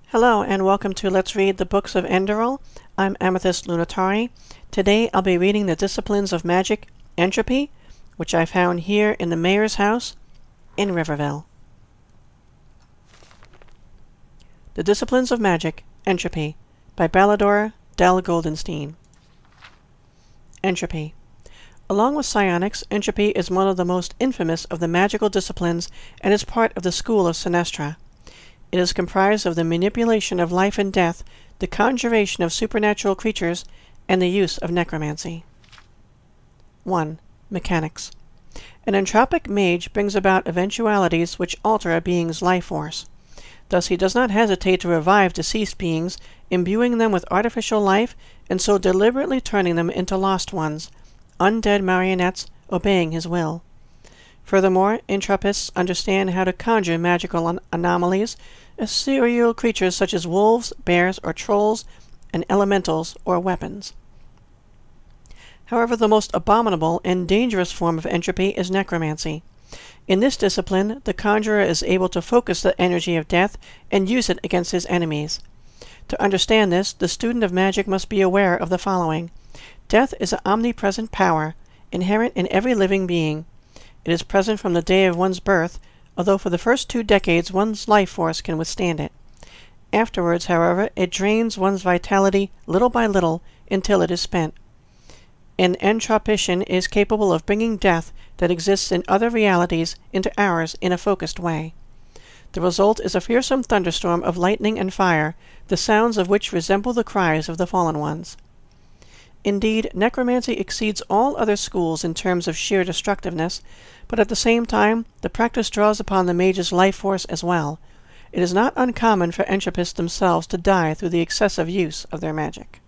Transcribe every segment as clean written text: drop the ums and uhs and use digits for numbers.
Hello and welcome to Let's Read the Books of Enderal. I'm Amethyst Lunatari. Today I'll be reading the Disciplines of Magic, Entropy, which I found here in the Mayor's House in Riverville. The Disciplines of Magic, Entropy, by Ballador Del Goldenstein. Entropy. Along with psionics, entropy is one of the most infamous of the magical disciplines and is part of the school of Sinestra. It is comprised of the manipulation of life and death, the conjuration of supernatural creatures, and the use of necromancy. 1. Mechanics. An entropic mage brings about eventualities which alter a being's life force. Thus he does not hesitate to revive deceased beings, imbuing them with artificial life, and so deliberately turning them into lost ones, undead marionettes obeying his will. Furthermore, entropists understand how to conjure magical anomalies, ethereal creatures such as wolves, bears, or trolls, and elementals or weapons. However, the most abominable and dangerous form of entropy is necromancy. In this discipline, the conjurer is able to focus the energy of death and use it against his enemies. To understand this, the student of magic must be aware of the following. Death is an omnipresent power, inherent in every living being. It is present from the day of one's birth, although for the first 2 decades one's life force can withstand it. Afterwards, however, it drains one's vitality little by little until it is spent. An entropician is capable of bringing death that exists in other realities into ours in a focused way. The result is a fearsome thunderstorm of lightning and fire, the sounds of which resemble the cries of the fallen ones. Indeed, necromancy exceeds all other schools in terms of sheer destructiveness, but at the same time, the practice draws upon the mage's life force as well. It is not uncommon for entropists themselves to die through the excessive use of their magic.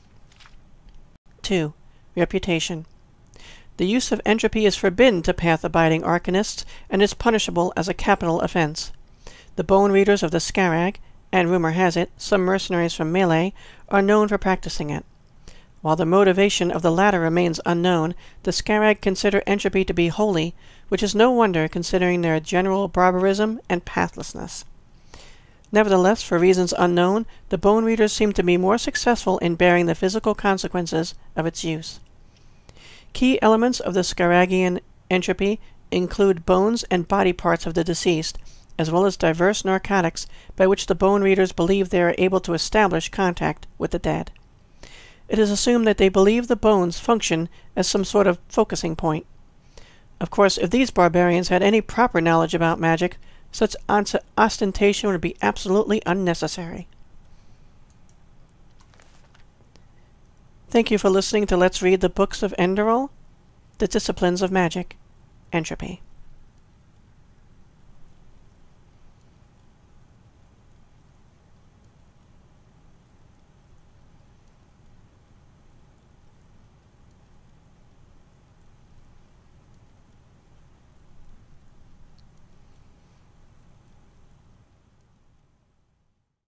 2. Reputation. The use of entropy is forbidden to path-abiding arcanists and is punishable as a capital offense. The bone readers of the Skyrim, and rumor has it, some mercenaries from Melee, are known for practicing it. While the motivation of the latter remains unknown, the Skyrim consider entropy to be holy, which is no wonder considering their general barbarism and pathlessness. Nevertheless, for reasons unknown, the bone readers seem to be more successful in bearing the physical consequences of its use. Key elements of the Skyrian entropy include bones and body parts of the deceased, as well as diverse narcotics by which the bone readers believe they are able to establish contact with the dead. It is assumed that they believe the bones function as some sort of focusing point. Of course, if these barbarians had any proper knowledge about magic, such ostentation would be absolutely unnecessary. Thank you for listening to Let's Read the Books of Enderal, the Disciplines of Magic, Entropy.